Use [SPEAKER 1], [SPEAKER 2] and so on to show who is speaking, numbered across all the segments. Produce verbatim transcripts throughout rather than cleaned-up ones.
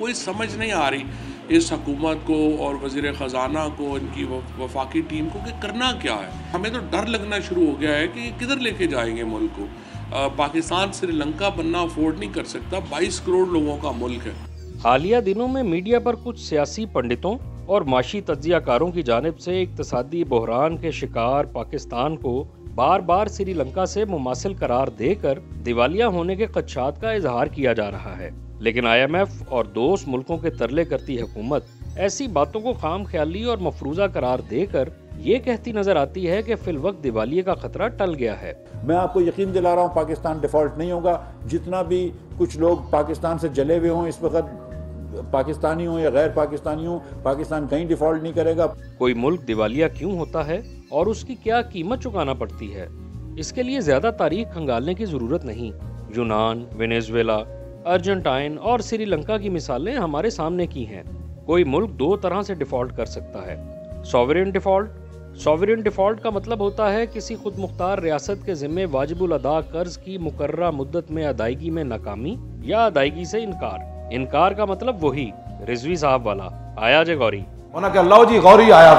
[SPEAKER 1] کوئی سمجھ نہیں آ رہی اس حکومت کو اور وزیر خزانہ کو، ان کی وفاقی ٹیم کو، کہ کرنا کیا ہے۔ ہمیں تو ڈر لگنا شروع ہو گیا ہے کہ کدھر لے کے جائیں گے ملک کو۔ پاکستان سری لنکا بننا افورڈ نہیں کر سکتا، بائیس کروڑ لوگوں کا ملک ہے۔
[SPEAKER 2] حالیہ دنوں میں میڈیا پر کچھ سیاسی پنڈتوں اور معاشی تجزیہ کاروں کی جانب سے اقتصادی بحران کے شکار پاکستان کو بار بار سری لنکا سے مماثل قرار دے کر دیوالیہ ہونے کے خدشات کا اظہار کیا جا رہا ہے، لیکن آئی ایم ایف اور دوست ملکوں کے ترلے کرتی حکومت ایسی باتوں کو خام خیالی اور مفروضہ قرار دے کر یہ کہتی نظر آتی ہے کہ فی الوقت دیوالیے کا خطرہ ٹل گیا ہے۔
[SPEAKER 3] میں آپ کو یقین دلا رہا ہوں پاکستان ڈیفالٹ نہیں ہوگا۔ جتنا بھی کچھ لوگ پاکستان سے جلے ہوئے ہوں اس وقت، پاکستانی ہوں یا غیر پاکستانی ہوں، پاکستان کہیں ڈیفالٹ نہیں کرے گا۔
[SPEAKER 2] کوئی ملک دیوالیہ کیوں ہوتا ہے اور اس کی کیا قیمت چکانا پڑتی ہے، اس کے لیے زیادہ تاریخ کھنگالنے کی ضرورت نہیں۔ یونان، وینیزویلا، ارجنٹائن اور سری لنکا کی مثالیں ہمارے سامنے کی ہیں۔ کوئی ملک دو طرح سے ڈیفالٹ کر سکتا ہے۔ سوورین ڈیفالٹ سوورین ڈیفالٹ کا مطلب ہوتا ہے کسی خود مختار ریاست کے ذمے واجب الادا قرض کی مقررہ مدت میں ادائیگی میں ناکامی یا ادائیگی سے انکار۔ انکار کا مطلب وہی رضوی صاحب والا، آیا جے غوری
[SPEAKER 4] ہونا کہ اللہ جی غوری آیا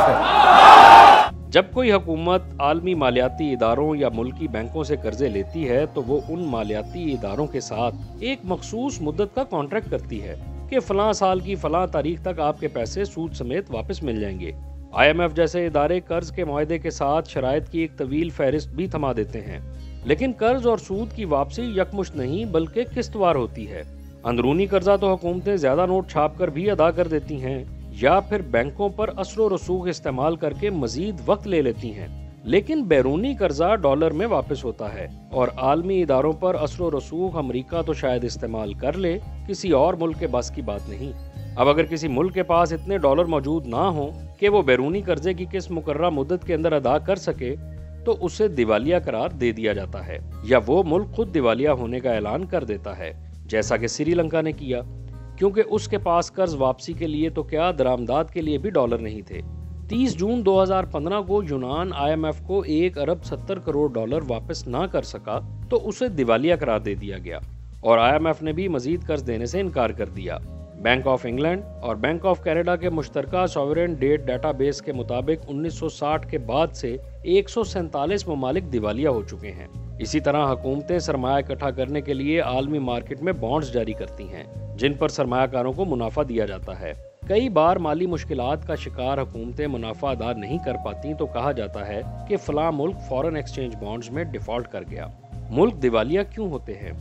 [SPEAKER 4] ہے۔
[SPEAKER 2] جب کوئی حکومت عالمی مالیاتی اداروں یا ملکی بینکوں سے قرضے لیتی ہے تو وہ ان مالیاتی اداروں کے ساتھ ایک مخصوص مدت کا کانٹریکٹ کرتی ہے کہ فلاں سال کی فلاں تاریخ تک آپ کے پیسے سود سمیت واپس مل جائیں گے۔ آئی ایم ایف جیسے ادارے قرض کے معاہدے کے ساتھ شرائط کی ایک طویل فہرست بھی تھما دیتے ہیں، لیکن قرض اور سود کی واپسی یکمشت نہیں بلکہ قسط وار ہوتی ہے۔ اندرونی قرضہ تو حکومتیں زیادہ نوٹ چھاپ کر بھی ادا کر دیتی ہیں یا پھر بینکوں پر اثر و رسوخ استعمال کر کے مزید وقت لے لیتی ہیں، لیکن بیرونی قرضہ ڈالر میں واپس ہوتا ہے اور عالمی اداروں پر اثر و رسوخ امریکہ تو شاید استعمال کر لے، کسی اور ملک کے بس کی بات نہیں۔ اب اگر کسی ملک کے پاس اتنے ڈالر موجود نہ ہوں کہ وہ بیرونی قرضے کی قسط مقررہ مدت کے اندر ادا کر سکے تو اسے دیوالیہ قرار دے دیا جاتا ہے یا وہ ملک خود دیوالیہ ہونے کا اعلان کر دیتا ہے، جیسا کہ سری لنکا نے کیا، کیونکہ اس کے پاس قرض واپسی کے لیے تو کیا درآمدات کے لیے بھی ڈالر نہیں تھے۔ تیس جون دو ہزار پندرہ کو یونان آئی ایم ایف کو ایک ارب ستر کروڑ ڈالر واپس نہ کر سکا تو اسے دیوالیہ قرار دے دیا گیا اور آئی ایم ایف نے بھی مزید قرض دینے سے انکار کر دیا۔ بینک آف انگلینڈ اور بینک آف کینیڈا کے مشترکہ سوورین ڈیٹ ڈیٹا بیس کے مطابق انیس سو ساٹھ کے بعد سے ایک سو سینتالیس ممالک دیوالیہ ہو چکے ہیں۔ اسی طرح حکومتیں سرمایہ اکٹھا کرنے کے لیے عالمی مارکیٹ میں بانڈز جاری کرتی ہیں جن پر سرمایہ کاروں کو منافع دیا جاتا ہے۔ کئی بار مالی مشکلات کا شکار حکومتیں منافع ادا نہیں کر پاتی تو کہا جاتا ہے کہ فلاں ملک فارن ایکسچینج بانڈز میں ڈیفالٹ کر گیا۔ ملک دیوالیہ کیوں ہوتے ہیں؟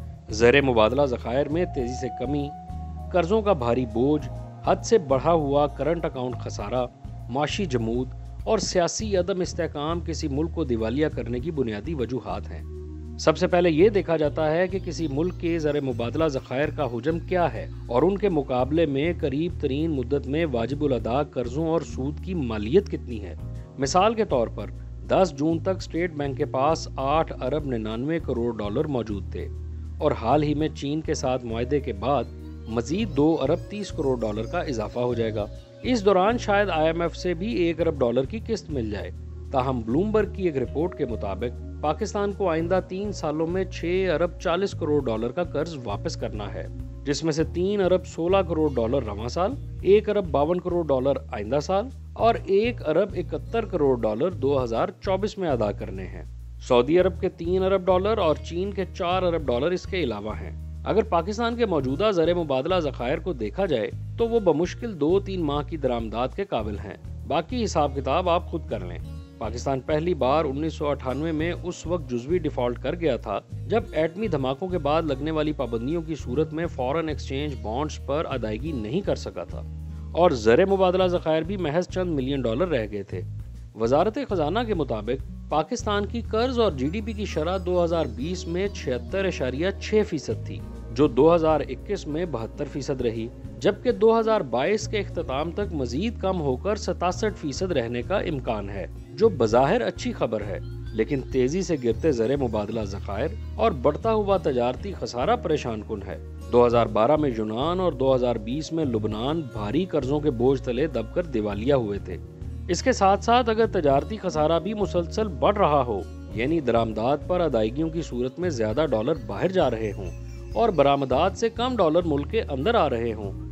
[SPEAKER 2] زر مبادلہ ذخائر میں تیزی سے کمی، قرضوں کا بھاری بوجھ، حد سے بڑھا ہوا کرنٹ اکاؤنٹ خسارہ، معاشی جمود اور سیاسی عدم استحکام کسی ملک کو دیوالیہ کرنے کی بنیادی وجوہات ہیں۔ سب سے پہلے یہ دیکھا جاتا ہے کہ کسی ملک کے زر مبادلہ ذخائر کا حجم کیا ہے اور ان کے مقابلے میں قریب ترین مدت میں واجب الادا قرضوں اور سود کی مالیت کتنی ہے۔ مثال کے طور پر دس جون تک اسٹیٹ بینک کے پاس آٹھ ارب ننانوے کروڑ ڈالر موجود تھے اور حال ہی میں چین کے ساتھ معاہدے کے بعد مزید دو ارب تیس کروڑ ڈالر کا اضافہ ہو جائے گا۔ اس دوران شاید آئی ایم ایف سے بھی ایک ارب ڈالر کی قسط مل جائے۔ تاہم بلومبرگ کی ایک رپورٹ کے مطابق پاکستان کو آئندہ تین سالوں میں چھ ارب چالیس کروڑ ڈالر کا قرض واپس کرنا ہے، جس میں سے تین ارب سولہ کروڑ ڈالر رواں سال، ایک ارب باون کروڑ ڈالر آئندہ سال اور ایک ارب اکہتر کروڑ ڈالر دو ہزار چوبیس میں ادا کرنے ہیں۔ سعودی عرب کے تین ارب ڈالر اور چین کے چار ارب ڈالر اس کے علاوہ ہیں۔ اگر پاکستان کے موجودہ زر مبادلہ ذخائر کو دیکھا جائے تو وہ بمشکل دو تین ماہ کی درآمدات کے قابل ہیں۔ باقی حساب کتاب آپ خود کر لیں۔ پاکستان پہلی بار انیس سو اٹھانوے میں اس وقت جزوی ڈیفالٹ کر گیا تھا جب ایٹمی دھماکوں کے بعد لگنے والی پابندیوں کی صورت میں فارن ایکسچینج بانڈز پر ادائیگی نہیں کر سکا تھا اور زر مبادلہ ذخائر بھی محض چند ملین ڈالر رہ گئے تھے۔ وزارت خزانہ کے مطابق پاکستان کی قرض اور جی ڈی پی کی شرح دو ہزار بیس میں چھہتر اشاریہ چھ فیصد تھی، جو دو ہزار اکیس میں بہتر فیصد رہی، جبکہ دو ہزار بائیس کے اختتام تک مزید کم ہو کر ستاسٹھ فیصد رہنے کا امکان ہے، جو بظاہر اچھی خبر ہے، لیکن تیزی سے گرتے زر مبادلہ ذخائر اور بڑھتا ہوا تجارتی خسارہ پریشان کن ہے۔ دو ہزار بارہ میں یونان اور دو ہزار بیس میں لبنان بھاری قرضوں کے بوجھ تلے دب کر دیوالیہ ہوئے تھے۔ اس کے ساتھ ساتھ اگر تجارتی خسارہ بھی مسلسل بڑھ رہا ہو، یعنی درآمدات پر ادائیگیوں کی صورت میں زیادہ ڈالر باہر جا رہے ہوں اور برآمدات سے کم ڈالر ملک کے اندر آ رہے ہوں،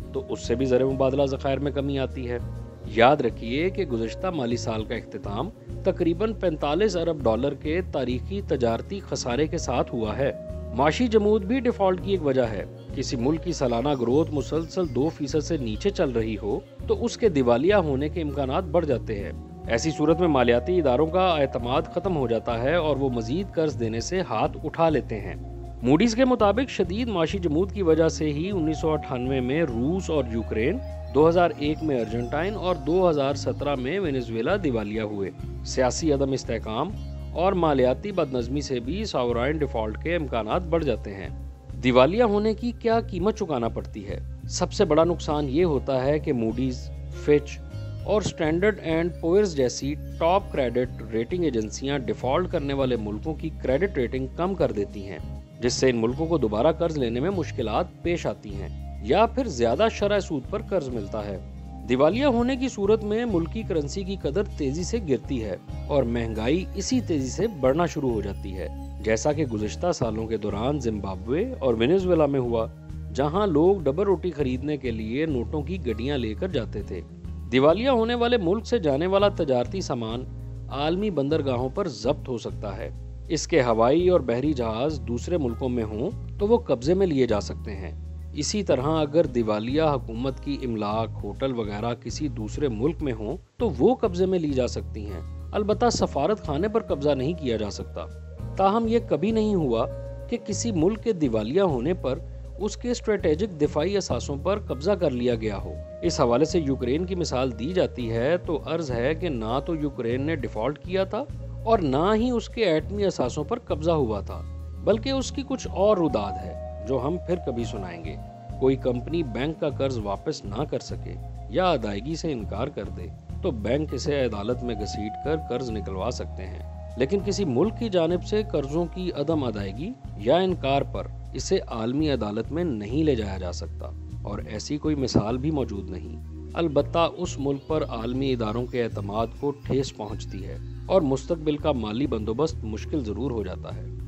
[SPEAKER 2] तो उससे भी ज़र मुबादला ज़खायर में कमी आती है। याद रखिए कि गुज़श्ता माली साल का इख्तिताम तकरीबन पैंतालीस अरब डॉलर के तारीखी तजारती खसारे के साथ हुआ है। माशी जमूद भी डिफ़ॉल्ट की एक वजह है। किसी मुल्क की सालाना ग्रोथ मुसलसल दो फीसद से नीचे चल रही हो तो उसके दिवालिया होने के इम्कानात बढ़ जाते हैं। ऐसी सूरत में मालियाती इदारों का एतमाद खत्म हो जाता है और वो मजीद कर्ज देने से हाथ उठा लेते हैं। मूडीज के मुताबिक शदीद माशी जमूद की वजह से ही उन्नीस सौ अट्ठानवे में रूस और यूक्रेन, दो हज़ार एक में अर्जेंटाइन और दो हज़ार सत्रह में वेनेजुएला दिवालिया हुए। सियासी अदम इस्तेहकाम और मालियाती बदनज़मी से भी सॉवराइन डिफ़ॉल्ट के इम्कानात बढ़ जाते हैं। दिवालिया होने की क्या कीमत चुकाना पड़ती है? सबसे बड़ा नुकसान ये होता है कि मूडीज, फिच और स्टैंडर्ड एंड पुअर्स जैसी टॉप क्रेडिट रेटिंग एजेंसियां डिफ़ॉल्ट करने वाले मुल्कों की क्रेडिट रेटिंग कम कर देती हैं, जिससे इन मुल्कों को दोबारा कर्ज लेने में मुश्किलात पेश आती हैं या फिर ज्यादा शरह सूद पर कर्ज मिलता है। दिवालिया होने की सूरत में मुल्की करेंसी की कदर तेजी से गिरती है और महंगाई इसी तेजी से बढ़ना शुरू हो जाती है, जैसा कि गुज़श्ता सालों के दौरान जिम्बाब्वे और वेनेजुएला में हुआ, जहां लोग डबल रोटी खरीदने के लिए नोटों की गड्डियां लेकर जाते थे। दिवालिया होने वाले मुल्क से जाने वाला तजारती सामान आलमी बंदरगाहों पर जब्त हो सकता है। इसके हवाई और बहरी जहाज दूसरे मुल्कों में हों तो वो कब्जे में लिए जा सकते हैं। इसी तरह अगर दिवालिया हुकूमत की इमलाक, होटल वगैरह किसी दूसरे मुल्क में हों तो वो कब्जे में ली जा सकती हैं। अलबत्ता सफारत खाने पर कब्जा नहीं किया जा सकता। ताहम ये कभी नहीं हुआ कि किसी मुल्क के दिवालिया होने पर उसके स्ट्रेटेजिक दिफाई असासों पर कब्जा कर लिया गया हो। इस हवाले से यूक्रेन की मिसाल दी जाती है तो अर्ज है कि ना तो यूक्रेन ने डिफॉल्ट किया था और ना ही उसके एटमी असासों पर कब्जा हुआ था, बल्कि उसकी कुछ और रुदाद है जो हम फिर कभी सुनाएंगे। कोई कंपनी बैंक का कर्ज वापस ना कर सके या अदायगी से इनकार कर दे तो बैंक इसे अदालत में घसीट कर कर्ज निकलवा सकते हैं, लेकिन किसी मुल्क की जानिब से कर्जों की अदम अदायगी या इनकार पर इसे आलमी अदालत में नहीं ले जाया जा सकता और ऐसी कोई मिसाल भी मौजूद नहीं। अलबत्ता उस मुल्क पर आलमी इदारों के एतमाद को ठेस पहुंचती है और मुस्तकबिल का माली बंदोबस्त मुश्किल ज़रूर हो जाता है।